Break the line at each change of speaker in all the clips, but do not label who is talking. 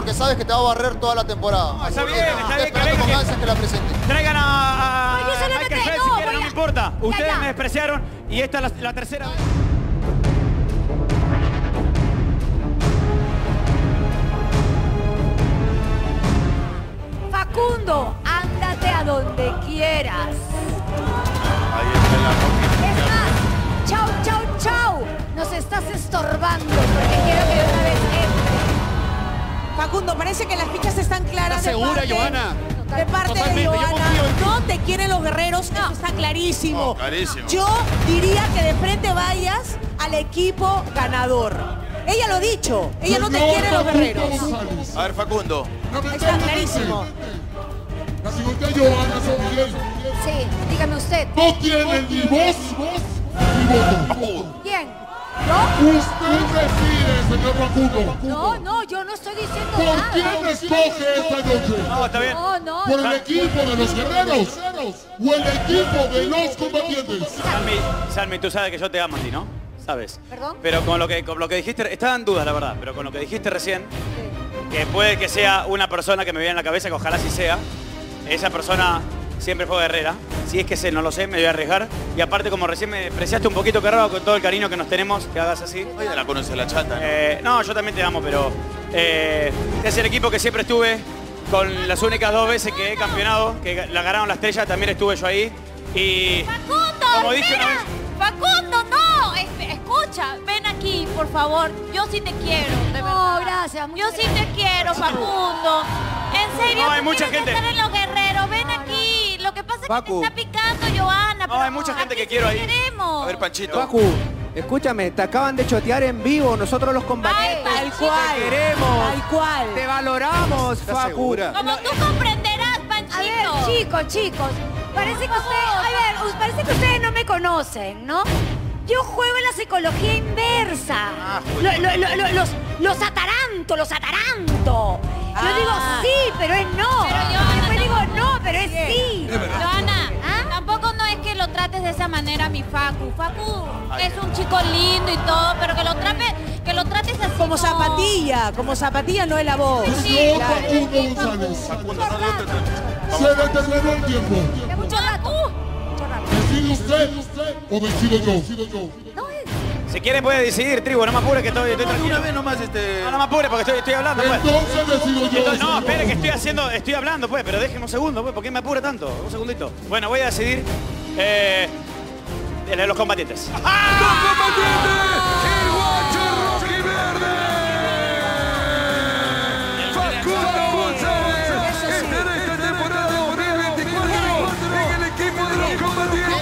porque sabes que te va a barrer toda la temporada.
No, está bien que
venga. Que la presente.
Traigan a
No, yo se lo
Michael
meté,
Phelps
no,
si quieren, no me importa. Ustedes
ya.
me despreciaron y esta es la tercera vez.
Facundo, ándate a donde quieras.
Ahí está la roca.
Es más, chau, chau, chau. Nos estás estorbando porque quiero que de una vez entre.
Facundo, parece que las fichas están claras.
¿Estás segura, Johanna?
De parte
Totalmente,
de
yo
Johanna.
confío en ti.
No te quieren los guerreros, eso está clarísimo.
No, clarísimo.
Yo diría que de frente vayas al equipo ganador. Ella lo ha dicho, ella no te quiere los guerreros.
A ver, Facundo.
Está clarísimo.
La señorita Johanna San Miguel
Sí, dígame usted.
no tiene ni voz ni voto.
¿Quién? ¿Yo?
Usted decide, señor Facundo.
No, yo no estoy diciendo
¿Por
nada.
quién escoge esta noche?
No, está bien.
No.
¿Por el equipo de los guerreros o el equipo de los combatientes?
Salmi, tú sabes que yo te amo a ti, ¿no? ¿Sabes?
¿Perdón?
Pero con lo que dijiste, estaba en duda, la verdad, pero con lo que dijiste recién, que puede que sea una persona que me viene en la cabeza, que ojalá sí sea, esa persona siempre fue guerrera. Si es que sé, no lo sé, me voy a arriesgar. Y aparte, como recién me apreciaste un poquito, Carraba, con todo el cariño que nos tenemos, que hagas así.
Oye, la conoce la chata.
No, yo también te amo, pero es el equipo que siempre estuve, con las únicas 2 veces que he campeonado, que la ganaron la estrella, también estuve yo ahí. Y
Facundo,
como dije una vez,
Facundo, no. Escucha, ven aquí, por favor. Yo sí te quiero, de verdad.
No, gracias.
Yo sí te quiero, Facundo. En serio,
No, hay
tú
mucha
quieres
gente.
estar en los guerreros. Ven aquí. Lo que pasa es
Facu.
que te está picando, Johanna.
No, hay mucha gente que quiero ahí.
Queremos.
A ver, Panchito.
Facu, escúchame, te acaban de chotear en vivo, nosotros los combatientes.
Tal cual.
Te queremos.
Tal cual.
Te valoramos,
¿Estás
Facu.
segura?
Como tú comprenderás, Panchito.
A ver, chicos, parece que parece que ustedes no me conocen, ¿no? Yo juego en la psicología inversa. Los ataranto. Yo digo sí, pero es no.
Pero Johanna,
Después digo no, pero es sí.
Johanna,
¿Ah?
tampoco no es que lo trates de esa manera a mi Facu. Facu es un chico lindo y todo, pero que lo trates así.
Como zapatilla no es la voz.
Señor Facundo González,
Facundo, no, no,
se determinó el tiempo.
De mucho rato.
¿Decide usted o decido yo?
No,
si quieres puedes decidir, tribu, no me apures que estoy tranquilo.
Una vez nomás
No me apures porque estoy hablando, pues.
Entonces decido yo.
Entonces, no, espere que estoy hablando, pues, pero déjeme un segundo, pues, ¿por qué me apura tanto? Un segundito. Bueno, voy a decidir los combatientes.
¡El guacho rojiverde! Facundo González estará esta temporada 2024 en el equipo de los combatientes.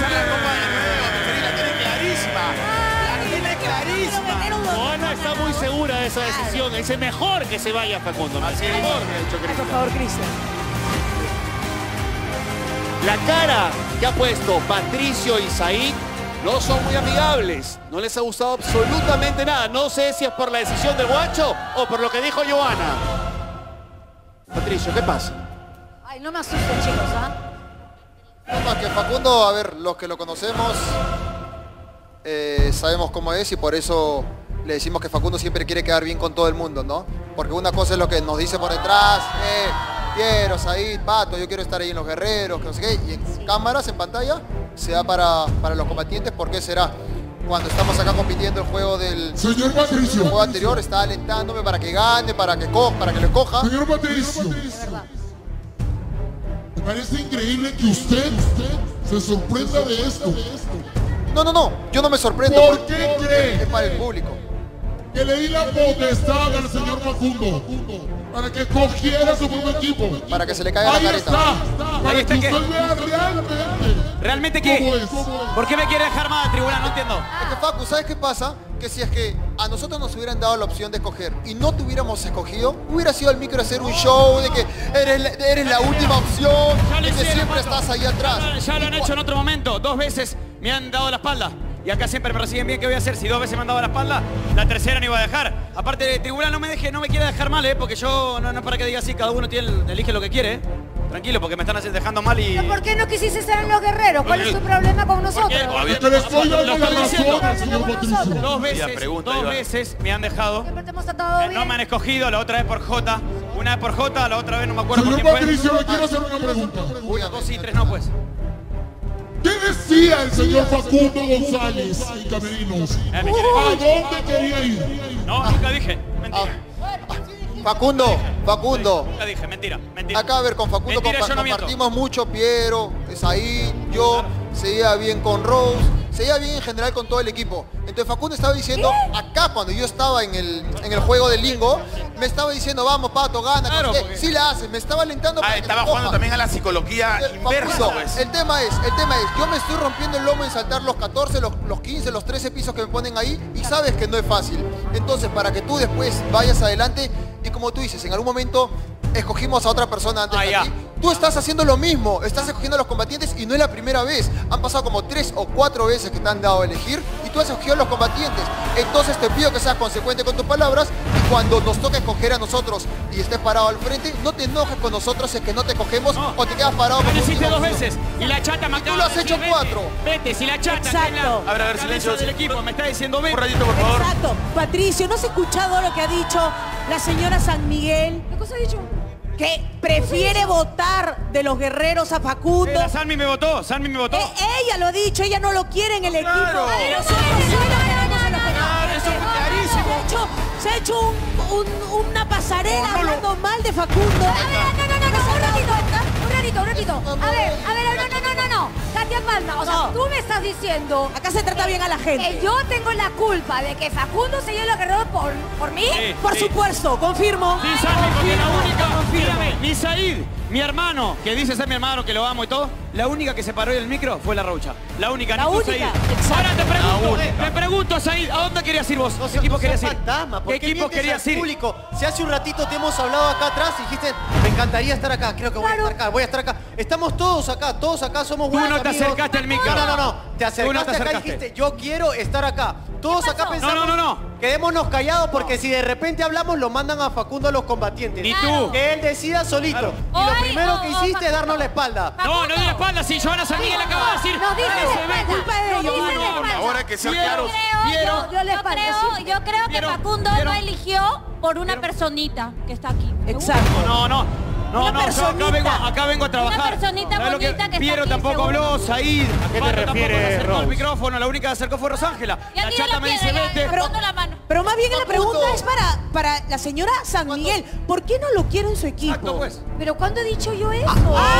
Johanna está muy segura de esa decisión. Es mejor que se vaya Facundo.
Así es, mejor, me ha dicho Cristian.
Por favor, Cristian.
La cara que ha puesto Patricio y Said no son muy amigables. No les ha gustado absolutamente nada. No sé si es por la decisión del guacho o por lo que dijo Johanna. Patricio, ¿qué pasa?
ay, no me asusten, chicos, ¿ah?
No más que Facundo, a ver, los que lo conocemos sabemos cómo es y por eso le decimos que Facundo siempre quiere quedar bien con todo el mundo, ¿no? Porque una cosa es lo que nos dice por detrás, quiero, Said, Pato, yo quiero estar ahí en los guerreros, que no sé qué, y en cámaras, en pantalla, se da para los combatientes. ¿Por qué será? Cuando estamos acá compitiendo el juego del
Señor Patricio.
el juego anterior, está alentándome para que gane, para que lo coja.
Señor Patricio. Me parece increíble que usted se sorprenda de esto.
No, yo no me sorprendo.
¿Por
porque
qué cree?
es para el público.
Que le di la potestad al señor Facundo para que cogiera su propio equipo.
Para que se le caiga la
Ahí
careta.
está. Para
Ahí está
que
que-
usted vea realmente.
¿Realmente
¿Cómo
qué?
es?
¿Por qué me quiere dejar mal, tribunal? No entiendo.
Es que Facu, ¿sabes qué pasa? Que si es que a nosotros nos hubieran dado la opción de escoger y no te hubiéramos escogido, hubiera sido al micro hacer un show de que eres la última opción,
Ya lo
de que
hicieron,
siempre
Pato.
estás ahí atrás.
Ya lo han hecho en otro momento. 2 veces me han dado la espalda. Y acá siempre me reciben bien. ¿Qué voy a hacer? Si 2 veces me han dado la espalda, la tercera no iba a dejar. Aparte, el tribunal no me quiere dejar mal, porque yo no es para que diga así, cada uno elige lo que quiere. Tranquilo, porque me están dejando mal y...
¿Pero por qué no quisiste ser en los guerreros? ¿Cuál es tu problema con nosotros?
Que le estoy dando la razón al señor Patricio.
Dos veces me han dejado.
Siempre te hemos tratado bien.
No me han escogido, la otra vez por Jota. Una vez por Jota, la otra vez no me acuerdo por
Señor
quién fue.
Patricio, le quiero hacer una pregunta.
Una, dos y tres no, pues.
¿Qué decía el señor Facundo González y Camerinos? ¿A dónde quería ir?
No, nunca dije. Mentira.
Facundo.
Nunca dije, mentira.
Acá, a ver, con Facundo
Mentira, yo no miento.
compartimos mucho, Piero, Said, yo, se lleva bien con Rose, se lleva bien en general con todo el equipo. Entonces Facundo estaba diciendo, acá cuando yo estaba en el juego del Lingo, me estaba diciendo, vamos Pato, gana,
Claro,
no sé qué.
porque-
Sí la hace, me estaba alentando para que
Estaba
se
jugando
coja.
también a la psicología inversa,
Facundo,
pues.
el tema es, yo me estoy rompiendo el lomo en saltar los 14, los 15, los 13 pisos que me ponen ahí y sabes que no es fácil. Entonces, para que tú después vayas adelante y como tú dices, en algún momento escogimos a otra persona antes de
ya.
ti. Tú estás haciendo lo mismo, estás escogiendo a los combatientes y no es la primera vez. Han pasado como 3 o 4 veces que te han dado a elegir y tú has escogido a los combatientes. Entonces te pido que seas consecuente con tus palabras y cuando nos toque escoger a nosotros y estés parado al frente, no te enojes con nosotros si es que no te cogemos o te quedas parado
Me
como
lo hiciste
última
dos
opción.
veces y la chata me
Y tú
acaba
lo has
de
hecho
decir,
4.
Vete, si la chata que es
Exacto.
la
A ver,
cabeza
silencio.
del equipo me está diciendo vete.
Un ratito, por favor.
Exacto. Patricio, ¿no has escuchado lo que ha dicho la señora San Miguel?
¿Qué cosa ha dicho?
Que prefiere votar de los guerreros a Facundo.
La Sanmi me votó,
Ella lo ha dicho, ella no lo quiere en el equipo.
Claro.
Pero nosotros sí lo queremos en los
Claro, eso fue clarísimo.
Se ha hecho una pasarela hablando mal de Facundo.
Un ratito. A ver, no. Katia Palma, o sea,
No.
tú me estás diciendo
Acá se trata bien a la
que
gente.
yo tengo la culpa de que Facundo se lleve los guerreros por mí.
Sí.
Por supuesto, confirmo.
Sí, Sanmi, porque la única,
confirmo.
mírame, ni Said, mi hermano, que dice ser mi hermano, que lo amo y todo, la única que se paró del micro fue la Raucha. La única,
La
ni tú,
única,
Said.
exacto.
Ahora te
La
pregunto,
única.
te pregunto, Said, ¿a dónde querías ir vos? ¿Qué equipo querías ir?
Fantasma,
¿Qué
porque
equipo querías ir?
público. Si hace un ratito te hemos hablado acá atrás y dijiste, me encantaría estar acá, creo que voy a estar acá, voy a estar acá. Estamos todos acá somos
Tú
buenos
no te
amigos.
acercaste al micro.
No. Te acercaste
Tú no te
acá y
acercaste.
dijiste, yo quiero estar acá. Todos acá pensamos,
No.
quedémonos callados porque si de repente hablamos lo mandan a Facundo a los combatientes.
Ni tú.
Que él decida solito.
Claro.
Y lo
Ay,
primero que hiciste es
Facundo.
darnos la espalda.
No di la espalda, si Joana San Miguel acaba de decir.
No dice
"Dale,
de
se ve".
espalda.
culpa de
No
ellos,
dice de
no,
espalda.
Ahora hay que ser
Piero.
claros.
Yo creo que
Piero,
Facundo
Piero.
lo eligió por una personita que está aquí.
Exacto.
No,
Una
yo
personita.
acá vengo a trabajar.
Una personita
¿Sabes lo
bonita que está
Piero
aquí,
tampoco
seguro.
habló, Said.
¿A qué te
Pato tampoco
refieres,
se acercó al
Rose?
micrófono, la única que se acercó fue Rosángela.
Ya
La
ni
chata
la
me dice
piedra,
vete.
ya pongo la mano.
Pero más bien la
Facundo.
pregunta es para la señora San Miguel. ¿Por qué no lo quiere en su equipo?
Exacto, pues.
Pero ¿cuándo he dicho yo eso?
Ya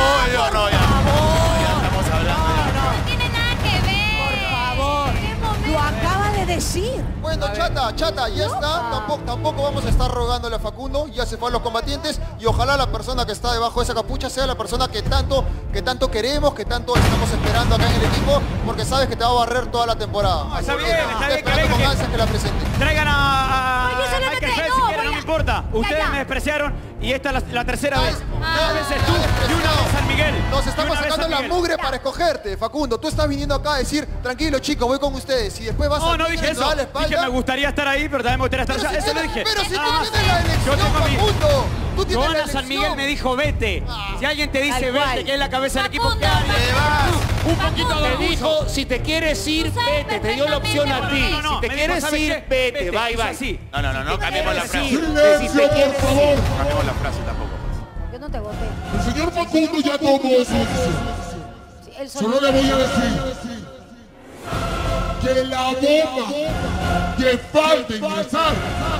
estamos hablando.
No tiene nada que ver.
Por favor.
¿Qué momento?
Lo acaba de decir.
Bueno, chata, ya está. Tampoco vamos a estar rogándole a Facundo. Ya se fue a los combatientes y ojalá la persona que está debajo de esa capucha sea la persona que tanto queremos, que tanto estamos esperando acá en el equipo, porque sabes que te va a barrer toda la temporada.
No, está
Así
bien,
que
está
estoy
bien,
esperando
que
con
venga,
ansias que la presente.
Traigan a
No, yo solamente-
Michael Phelps
no,
si quieren,
voy
no me
a-
importa. Ustedes
ya.
me despreciaron y esta es la tercera vez.
Ah,
Dos veces tú y una vez San Miguel.
Nos
Y
estamos
una vez
sacando
San
la
Miguel.
mugre para escogerte, Facundo. Tú estás viniendo acá a decir, tranquilo chicos, voy con ustedes. Y después vas a
No dije eso.
dar la espalda.
Dije me gustaría estar ahí, pero también me gustaría estar
Pero
allá.
si
Eso lo
tienes-
dije.
Pero si
Nada
tú
más.
tienes la elección,
Yo tengo mi...
Facundo. Tú tienes la
Joana San Miguel
elección.
me dijo vete. Si alguien te dice
Tal cual.
vete, que es la cabeza del equipo,
Facundo,
¿qué haces? Un poquito
Facundo.
de
Te
orgullo.
dijo, si te quieres ir,
Tú sabes
vete. Te dio la opción a ti.
perfectamente.
No,
Si te
me
quieres
dijo, ¿sabes
ir,
qué?
vete. Bye,
hizo
bye.
así.
No, cambiemos la frase.
Silencio, por favor.
Cambiemos la frase tampoco. Pues.
Yo no te voté.
El señor Facundo ya tomó su decisión.
Sí, él
Solo le voy a decir que la bomba que falta ingresar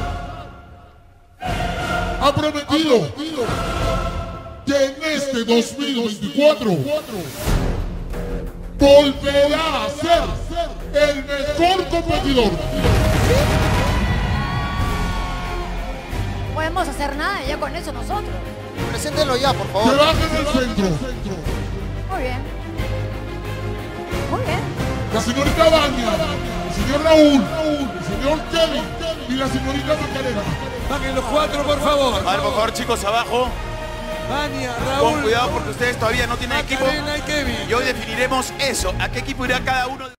ha prometido que en este 2024 volverá a ser el mejor competidor.
No podemos hacer nada ya con eso nosotros.
Preséntenlo ya, por
Que
favor.
baje en el centro.
Muy bien. Muy bien.
La señorita Vania, el señor Raúl, el señor Kevin y la señorita Macarena.
Bajen los 4, por favor.
A ver, por favor, chicos, abajo.
Vania,
Con
Raúl,
cuidado porque ustedes todavía no tienen equipo.
Macarena y Kevin.
Y hoy definiremos eso. ¿A qué equipo irá cada uno?